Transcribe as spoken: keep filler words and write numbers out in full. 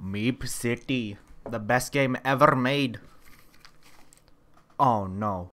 MeepCity, the best game ever made. Oh no.